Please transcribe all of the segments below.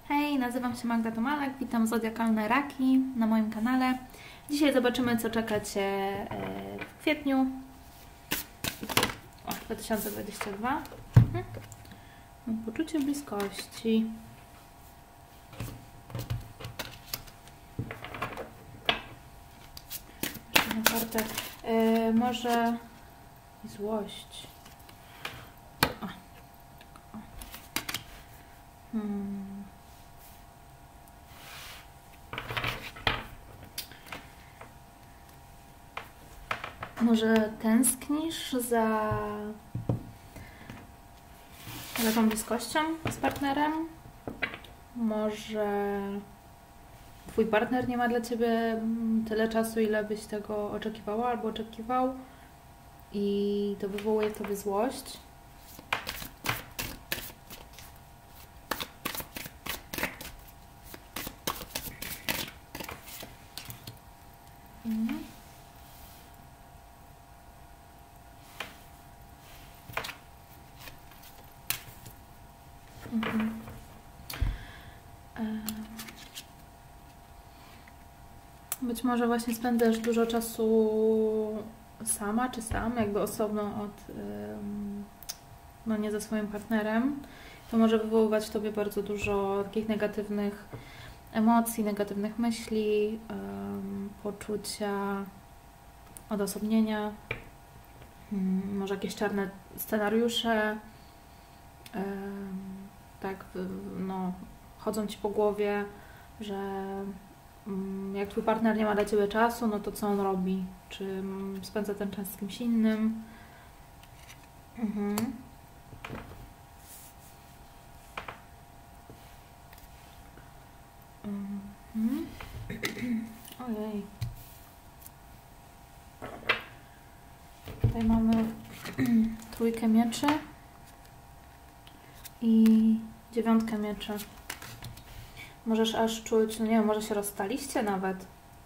Hej, nazywam się Magda Tomalek, witam zodiakalne raki na moim kanale. Dzisiaj zobaczymy, co czeka Cię w kwietniu 2022. Mam poczucie bliskości. Kartę. Może złość. Może tęsknisz za tą bliskością z partnerem? Może Twój partner nie ma dla Ciebie tyle czasu, ile byś tego oczekiwała albo oczekiwał i to wywołuje w Tobie złość? Być może właśnie spędzasz dużo czasu sama czy sam, jakby osobno od, no nie ze swoim partnerem. To może wywoływać w Tobie bardzo dużo takich negatywnych emocji, negatywnych myśli, poczucia odosobnienia, może jakieś czarne scenariusze, tak, no, chodzą Ci po głowie, że jak Twój partner nie ma dla Ciebie czasu, no to co on robi? Czy spędza ten czas z kimś innym? Ojej. Tutaj mamy trójkę mieczy i dziewiątkę mieczy. Możesz aż czuć, no nie wiem, może się rozstaliście nawet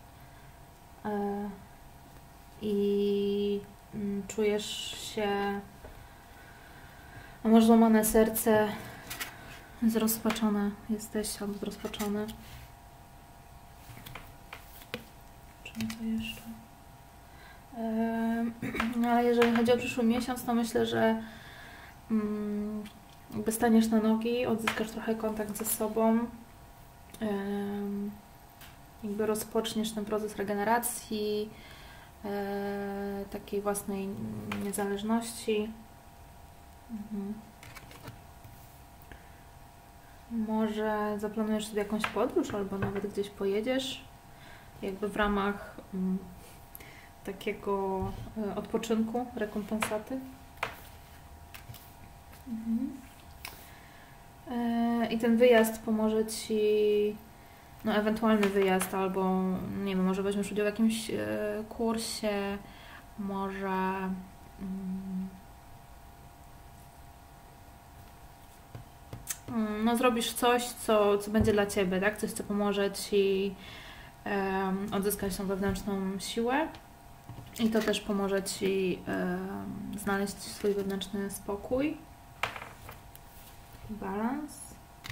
i czujesz się, a może złamane serce, zrozpaczone jesteś albo zrozpaczony. Czym to jeszcze? No ale jeżeli chodzi o przyszły miesiąc, to myślę, że jakby staniesz na nogi, odzyskasz trochę kontakt ze sobą, jakby rozpoczniesz ten proces regeneracji, takiej własnej niezależności. Może zaplanujesz sobie jakąś podróż, albo nawet gdzieś pojedziesz, jakby w ramach takiego odpoczynku, rekompensaty. I ten wyjazd pomoże Ci, no ewentualny wyjazd, albo nie wiem, może weźmiesz udział w jakimś kursie, może no zrobisz coś, co będzie dla Ciebie, tak? Coś, co pomoże Ci odzyskać tą wewnętrzną siłę i to też pomoże Ci znaleźć swój wewnętrzny spokój. Balans.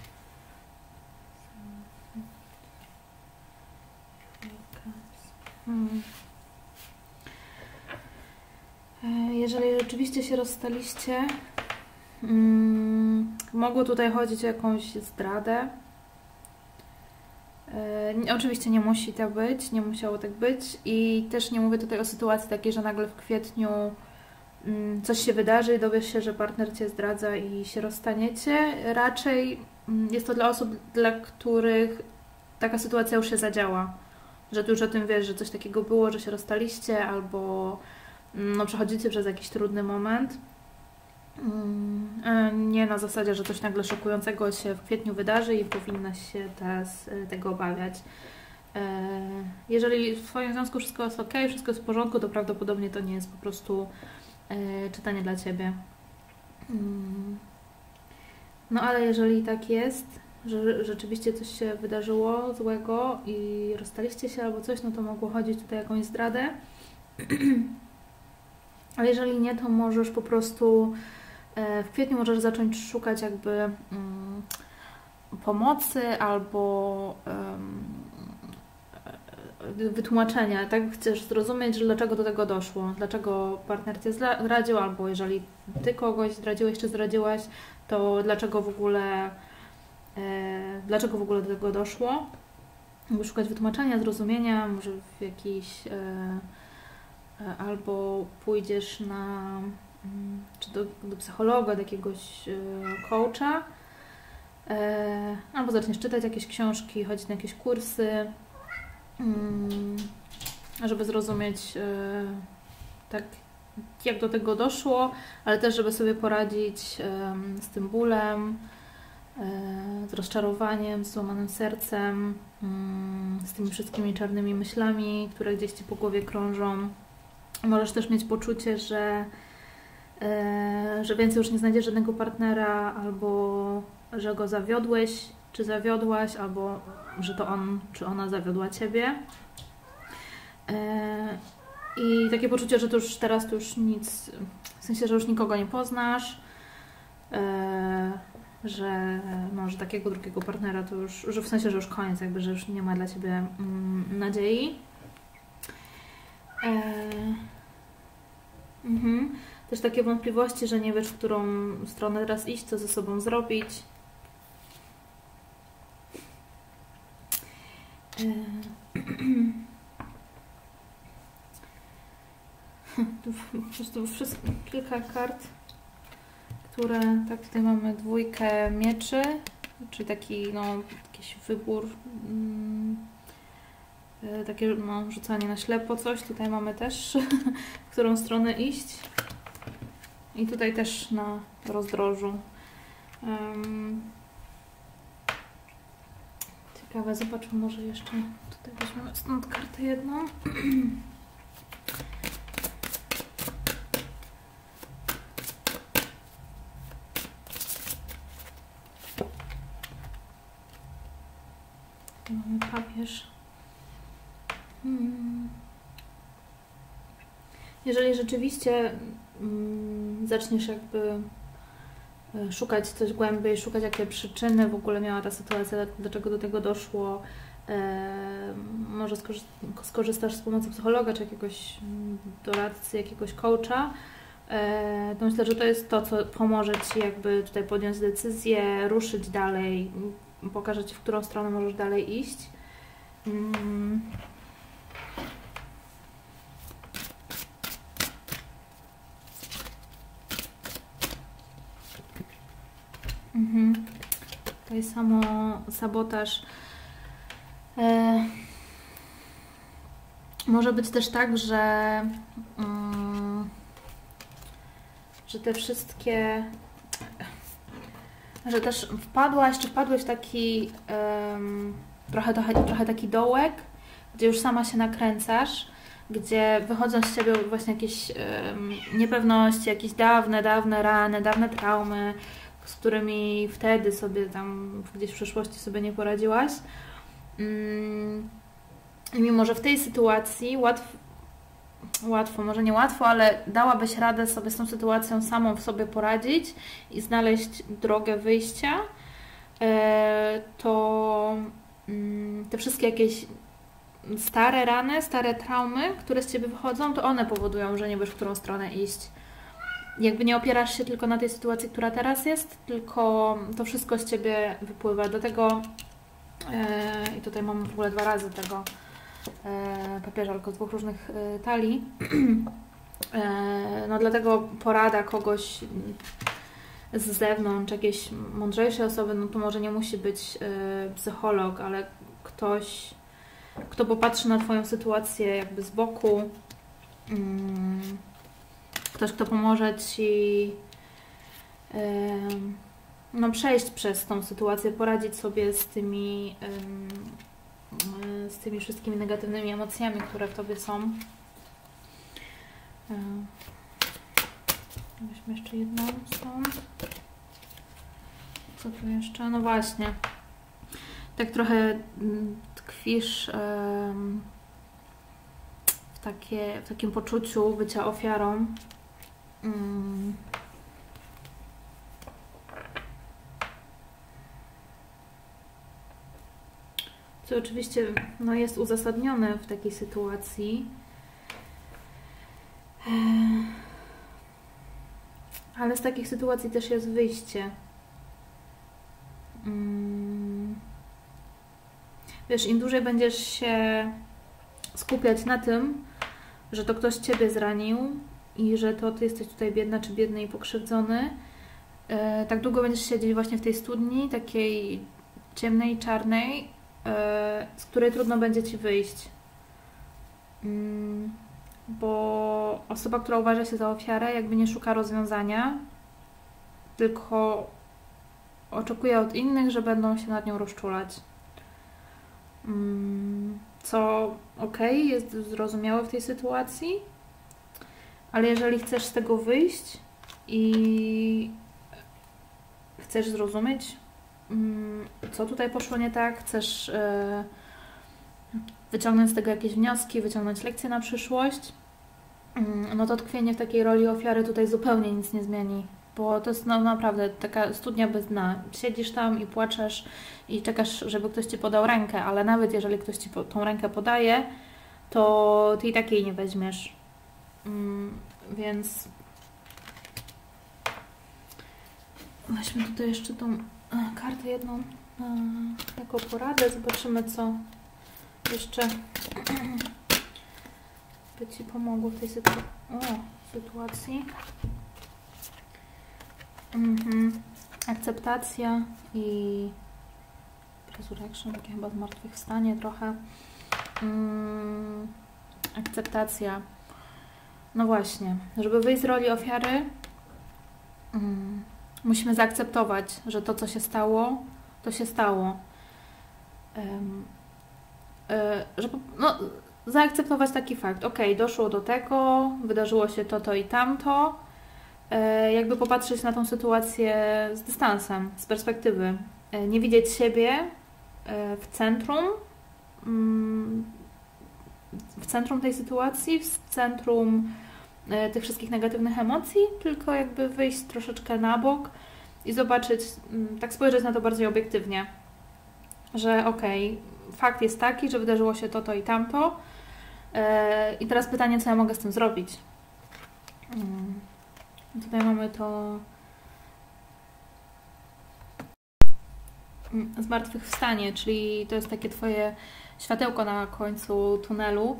Jeżeli rzeczywiście się rozstaliście, mogło tutaj chodzić o jakąś zdradę. Oczywiście nie musi tak być, nie musiało tak być i też nie mówię tutaj o sytuacji takiej, że nagle w kwietniu coś się wydarzy i dowiesz się, że partner Cię zdradza i się rozstaniecie. Raczej jest to dla osób, dla których taka sytuacja już się zadziała. Że Ty już o tym wiesz, że coś takiego było, że się rozstaliście albo no, przechodzicie przez jakiś trudny moment. Nie na zasadzie, że coś nagle szokującego się w kwietniu wydarzy i powinnaś się teraz tego obawiać. Jeżeli w Twoim związku wszystko jest ok, wszystko jest w porządku, to prawdopodobnie to nie jest po prostu czytanie dla Ciebie. No ale jeżeli tak jest, że rzeczywiście coś się wydarzyło złego i rozstaliście się albo coś, no to mogło chodzić tutaj o jakąś zdradę. Ale jeżeli nie, to możesz po prostu w kwietniu możesz zacząć szukać jakby pomocy albo wytłumaczenia, tak? Chcesz zrozumieć, że dlaczego do tego doszło, dlaczego partner Cię zdradził, albo jeżeli Ty kogoś zdradziłeś czy zdradziłaś, to dlaczego w ogóle do tego doszło. Jakby szukać wytłumaczenia, zrozumienia, może w jakiś albo pójdziesz na czy do psychologa, do jakiegoś coacha, albo zaczniesz czytać jakieś książki, chodzić na jakieś kursy, żeby zrozumieć tak, jak do tego doszło, ale też, żeby sobie poradzić z tym bólem, z rozczarowaniem, z złamanym sercem, z tymi wszystkimi czarnymi myślami, które gdzieś Ci po głowie krążą. Możesz też mieć poczucie, że więcej już nie znajdziesz żadnego partnera, albo że go zawiodłeś, czy zawiodłaś, albo że to on, czy ona zawiodła Ciebie. I takie poczucie, że to już teraz to już nic, w sensie, że już nikogo nie poznasz, że takiego drugiego partnera to już, że w sensie, że już koniec, jakby, że już nie ma dla Ciebie nadziei. Też takie wątpliwości, że nie wiesz, w którą stronę teraz iść, co ze sobą zrobić. Po prostu kilka kart, które, tak, tutaj mamy dwójkę mieczy, czyli taki, jakiś wybór, takie, rzucanie na ślepo coś. Tutaj mamy też, w którą stronę iść. I tutaj też na rozdrożu. Ciekawe, zobaczmy może jeszcze, tutaj weźmiemy stąd kartę jedną. Mamy papież. Jeżeli rzeczywiście zaczniesz jakby szukać coś głębiej, szukać jakie przyczyny w ogóle miała ta sytuacja, dlaczego do tego doszło, może skorzystasz z pomocy psychologa, czy jakiegoś doradcy, jakiegoś coacha, to myślę, że to jest to, co pomoże Ci jakby tutaj podjąć decyzję, ruszyć dalej, pokaże Ci, w którą stronę możesz dalej iść. Tutaj sabotaż. Może być też tak, że te wszystkie, że też wpadłeś w taki trochę taki dołek, gdzie już sama się nakręcasz, gdzie wychodzą z Ciebie właśnie jakieś niepewności, jakieś dawne rany, dawne traumy, z którymi wtedy sobie tam gdzieś w przeszłości sobie nie poradziłaś. I mimo, że w tej sytuacji łatwo, może nie łatwo, ale dałabyś radę sobie z tą sytuacją samą w sobie poradzić i znaleźć drogę wyjścia, to te wszystkie jakieś stare rany, stare traumy, które z Ciebie wychodzą, to one powodują, że nie wiesz, w którą stronę iść. Jakby nie opierasz się tylko na tej sytuacji, która teraz jest, tylko to wszystko z Ciebie wypływa. Do tego, i tutaj mamy w ogóle 2 razy tego papieża, tylko z 2 różnych talii, dlatego porada kogoś z zewnątrz, jakiejś mądrzejszej osoby, to może nie musi być psycholog, ale ktoś, kto popatrzy na Twoją sytuację jakby z boku, ktoś, kto pomoże Ci przejść przez tą sytuację, poradzić sobie z tymi wszystkimi negatywnymi emocjami, które w Tobie są. Weźmy jeszcze jedną stąd. Co tu jeszcze? No właśnie. Tak trochę tkwisz w takim poczuciu bycia ofiarą. To oczywiście no, jest uzasadnione w takiej sytuacji. Ale z takich sytuacji też jest wyjście. Wiesz, im dłużej będziesz się skupiać na tym, że to ktoś Ciebie zranił i że to Ty jesteś tutaj biedna czy biedny i pokrzywdzony, tak długo będziesz siedzieć właśnie w tej studni, takiej ciemnej, czarnej, z której trudno będzie Ci wyjść. Bo osoba, która uważa się za ofiarę, jakby nie szuka rozwiązania, tylko oczekuje od innych, że będą się nad nią rozczulać. Co okej, jest zrozumiałe w tej sytuacji, ale jeżeli chcesz z tego wyjść i chcesz zrozumieć, co tutaj poszło nie tak, chcesz wyciągnąć z tego jakieś wnioski, wyciągnąć lekcje na przyszłość, no to tkwienie w takiej roli ofiary tutaj zupełnie nic nie zmieni. Bo to jest no, naprawdę taka studnia bez dna. Siedzisz tam i płaczesz i czekasz, żeby ktoś Ci podał rękę, ale nawet jeżeli ktoś Ci tą rękę podaje, to Ty i tak jej nie weźmiesz. Więc weźmy tutaj jeszcze tą kartę jedną jako poradę. Zobaczymy, co jeszcze by Ci pomogło w tej sytuacji. Akceptacja i resurrection, takie chyba zmartwychwstanie trochę. Akceptacja. No właśnie, żeby wyjść z roli ofiary, musimy zaakceptować, że to, co się stało, to się stało. No, zaakceptować taki fakt. Okej, doszło do tego, wydarzyło się to i tamto. Jakby popatrzeć na tą sytuację z dystansem, z perspektywy. Nie widzieć siebie w centrum tej sytuacji, w centrum tych wszystkich negatywnych emocji, tylko jakby wyjść troszeczkę na bok i zobaczyć, tak spojrzeć na to bardziej obiektywnie, że okej, fakt jest taki, że wydarzyło się to i tamto i teraz pytanie, co ja mogę z tym zrobić. Tutaj mamy to zmartwychwstanie, czyli to jest takie Twoje światełko na końcu tunelu.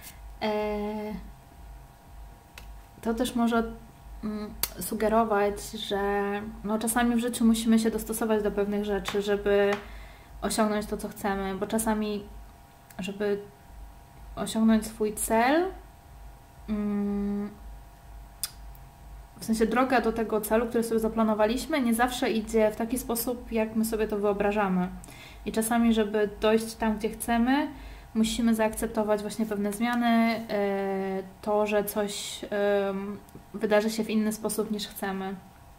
To też może sugerować, że no, czasami w życiu musimy się dostosować do pewnych rzeczy, żeby osiągnąć to, co chcemy, bo czasami, żeby osiągnąć swój cel, w sensie droga do tego celu, który sobie zaplanowaliśmy, nie zawsze idzie w taki sposób, jak my sobie to wyobrażamy. I czasami, żeby dojść tam, gdzie chcemy, musimy zaakceptować właśnie pewne zmiany, to, że coś wydarzy się w inny sposób niż chcemy.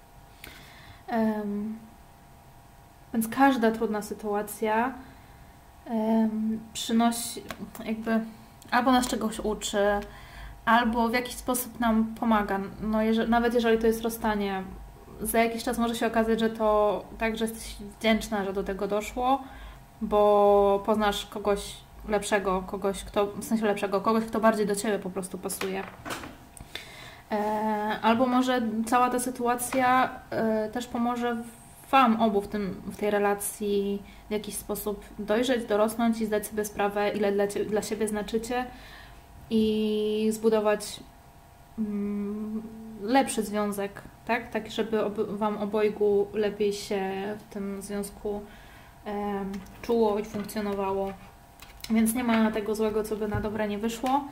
Więc każda trudna sytuacja przynosi jakby albo nas czegoś uczy, albo w jakiś sposób nam pomaga. No, nawet jeżeli to jest rozstanie, za jakiś czas może się okazać, że to tak, że jesteś wdzięczna, że do tego doszło, bo poznasz kogoś lepszego, kogoś, kto bardziej do Ciebie po prostu pasuje. Albo może cała ta sytuacja też pomoże Wam obu w tej relacji w jakiś sposób dojrzeć, dorosnąć i zdać sobie sprawę, ile dla siebie znaczycie i zbudować lepszy związek, tak? Tak, żeby Wam obojgu lepiej się w tym związku czuło i funkcjonowało. Więc nie ma tego złego, co by na dobre nie wyszło.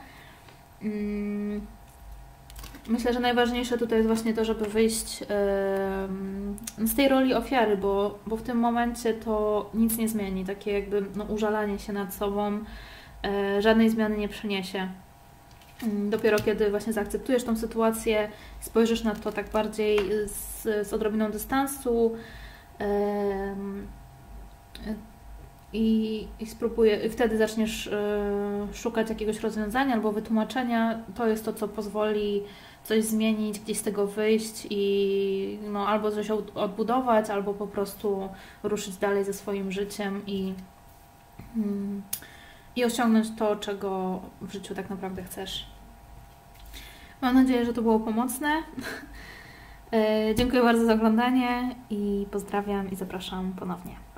Myślę, że najważniejsze tutaj jest właśnie to, żeby wyjść z tej roli ofiary, bo w tym momencie to nic nie zmieni. Takie jakby użalanie się nad sobą żadnej zmiany nie przyniesie. Dopiero kiedy właśnie zaakceptujesz tą sytuację, spojrzysz na to tak bardziej z odrobiną dystansu i wtedy zaczniesz szukać jakiegoś rozwiązania albo wytłumaczenia. To jest to, co pozwoli coś zmienić, gdzieś z tego wyjść i albo coś odbudować, albo po prostu ruszyć dalej ze swoim życiem i i osiągnąć to, czego w życiu tak naprawdę chcesz. Mam nadzieję, że to było pomocne. Dziękuję bardzo za oglądanie i pozdrawiam i zapraszam ponownie.